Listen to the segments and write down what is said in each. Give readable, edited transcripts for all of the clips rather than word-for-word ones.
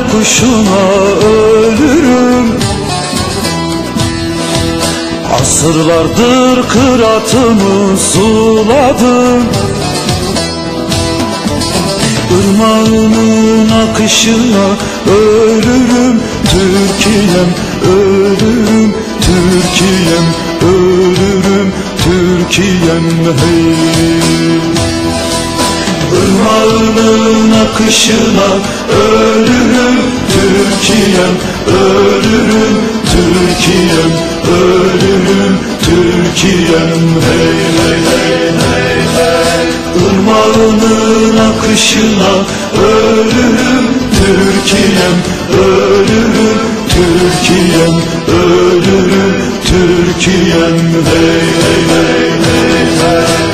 kuşuna ölürüm. Asırlardır kıratımı suladım. Irmağının akışına ölürüm. Türkiye'm ölürüm, Türkiye'm ölürüm, Türkiye'm hey. Irmağının akışına ölürüm. Türkiye'm ölürüm, Türkiye'm ölürüm, Türkiye'm hey hey hey hey hey. Irmağının akışına ölürüm. Türkiye'm ölürüm, Türkiye'm ölürüm, Türkiye'm hey hey hey hey hey.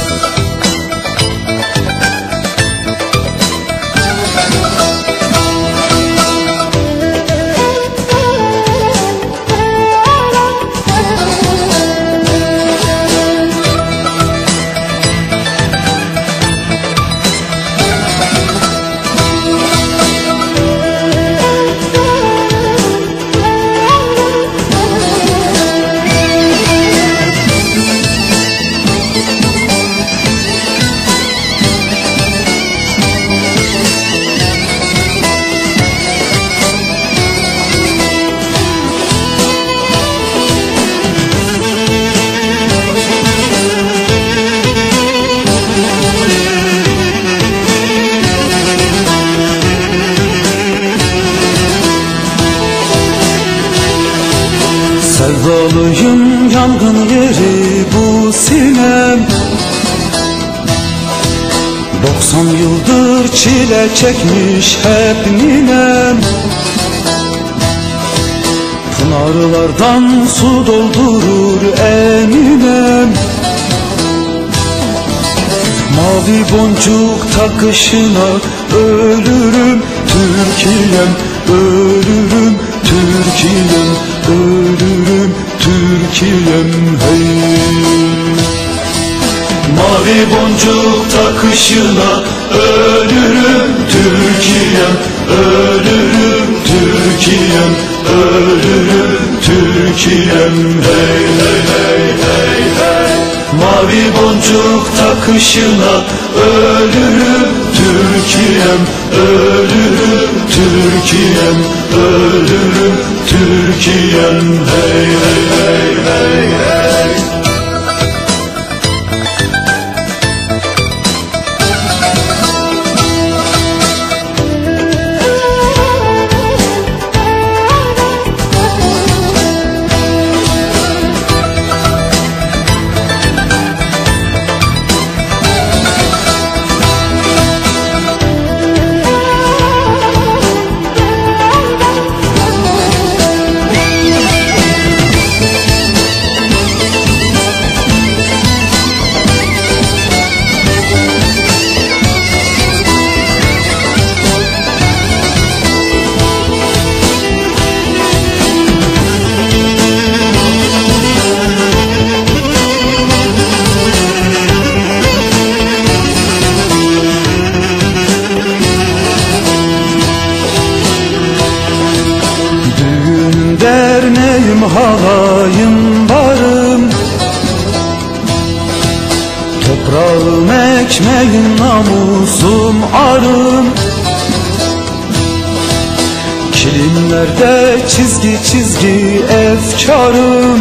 Sevdalıyım, yangın yeri bu sinem. 90 yıldır çile çekmiş hep ninem. Pınarlardan su doldurur eminem. Mavi boncuk takışına ölürüm. Türkiye'm ölürüm, Türkiye'm ölürüm, Türkiye'm hey. Mavi boncuk takışına ölürüm. Türkiye'm ölürüm, Türkiye'm ölürüm, Türkiye'm hey hey hey hey hey. Mavi boncuk takışına ölürüm. Türkiye'm ölürüm, Türkiye'm ölürüm, Türkiye'm hey hey hey hey hey. Derneğim, halayım, barım. Toprağım, ekmeğim, namusum, arım. Kilimlerde çizgi çizgi efkarım.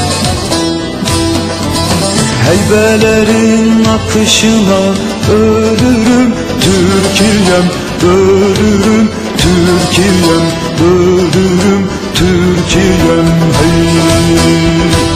Heybelerin akışına ölürüm. Türkiye'm ölürüm, Türkiye'm ölürüm, Türkiye'm hey.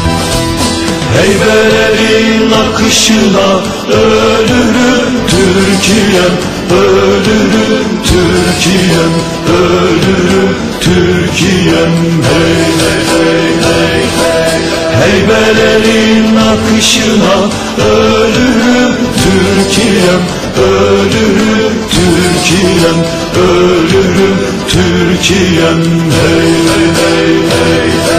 Heybelerin akışına ölürüm. Türkiye'm ölürüm, Türkiye'm ölürüm, Türkiye'm hey hey hey hey hey. Heybelerin akışına ölürüm. Türkiye'm ölürüm, Türkiye'm ölürüm, Türkiye'm hey hey hey hey.